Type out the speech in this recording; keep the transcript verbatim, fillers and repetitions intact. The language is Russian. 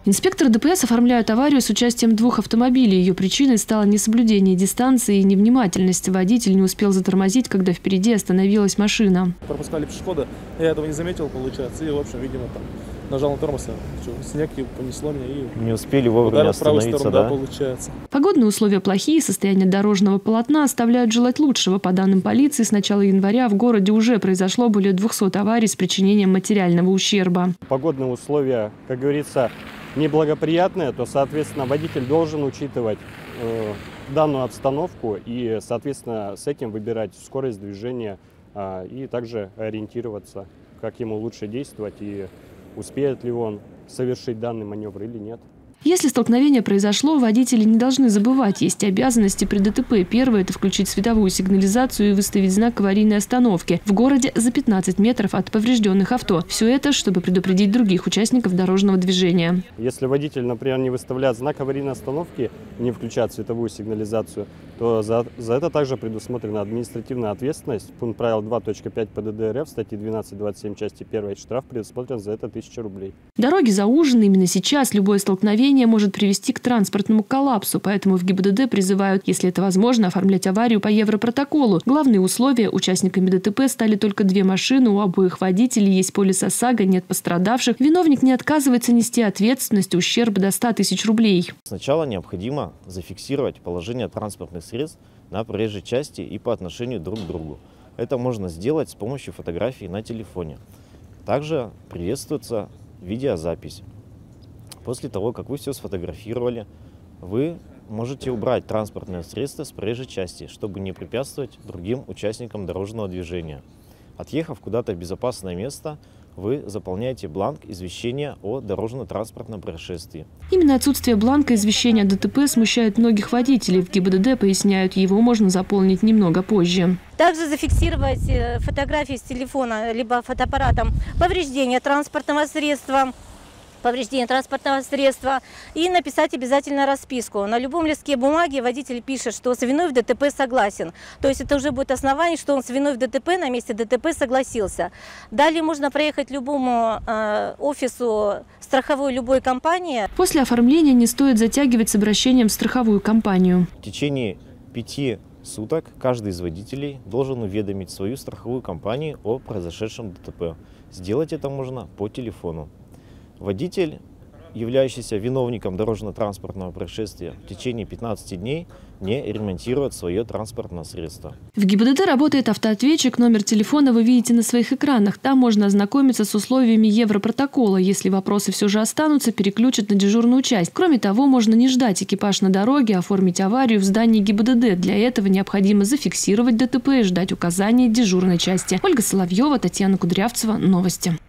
Инспекторы ДПС оформляют аварию с участием двух автомобилей. Ее причиной стало несоблюдение дистанции и невнимательность. Водитель не успел затормозить, когда впереди остановилась машина. Пропускали пешехода, я этого не заметил, получается, и, в общем, видимо, там нажал на тормоз, снег и понесло меня. И не успели вовремя остановиться, сторону, да? да, получается. Погодные условия плохие, состояние дорожного полотна оставляют желать лучшего. По данным полиции, с начала января в городе уже произошло более двухсот аварий с причинением материального ущерба. Погодные условия, как говорится, неблагоприятные, то, соответственно, водитель должен учитывать э, данную обстановку и, соответственно, с этим выбирать скорость движения э, и также ориентироваться, как ему лучше действовать и успеет ли он совершить данный маневр или нет. Если столкновение произошло, водители не должны забывать, есть обязанности при ДТП. Первое – это включить световую сигнализацию и выставить знак аварийной остановки в городе за пятнадцать метров от поврежденных авто. Все это, чтобы предупредить других участников дорожного движения. Если водитель, например, не выставляет знак аварийной остановки, не включает световую сигнализацию, то за, за это также предусмотрена административная ответственность. Пункт правил два точка пять ПДД РФ, статьи двенадцать двадцать семь, части первой, штраф предусмотрен за это тысяча рублей. Дороги заужены. Именно сейчас любое столкновение может привести к транспортному коллапсу, поэтому в ГИБДД призывают, если это возможно, оформлять аварию по европротоколу. Главные условия: участниками ДТП стали только две машины, у обоих водителей есть полис ОСАГО, нет пострадавших. Виновник не отказывается нести ответственность, ущерб до ста тысяч рублей. Сначала необходимо зафиксировать положение транспортных средств на проезжей части и по отношению друг к другу. Это можно сделать с помощью фотографий на телефоне. Также приветствуется видеозапись. После того, как вы все сфотографировали, вы можете убрать транспортное средство с проезжей части, чтобы не препятствовать другим участникам дорожного движения. Отъехав куда-то в безопасное место, вы заполняете бланк извещения о дорожно-транспортном происшествии. Именно отсутствие бланка извещения о ДТП смущает многих водителей. В ГИБДД поясняют, его можно заполнить немного позже. Также зафиксировать фотографии с телефона либо фотоаппаратом повреждения транспортного средства, повреждение транспортного средства и написать обязательно расписку. На любом листке бумаги водитель пишет, что с виной в ДТП согласен. То есть это уже будет основание, что он с виной в ДТП на месте ДТП согласился. Далее можно проехать любому э, офису страховой любой компании. После оформления не стоит затягивать с обращением в страховую компанию. В течение пяти суток каждый из водителей должен уведомить свою страховую компанию о произошедшем ДТП. Сделать это можно по телефону. Водитель, являющийся виновником дорожно-транспортного происшествия, в течение пятнадцати дней не ремонтирует свое транспортное средство. В ГИБДД работает автоответчик. Номер телефона вы видите на своих экранах. Там можно ознакомиться с условиями европротокола. Если вопросы все же останутся, переключат на дежурную часть. Кроме того, можно не ждать экипаж на дороге, оформить аварию в здании ГИБДД. Для этого необходимо зафиксировать ДТП и ждать указаний дежурной части. Ольга Соловьева, Татьяна Кудрявцева. Новости.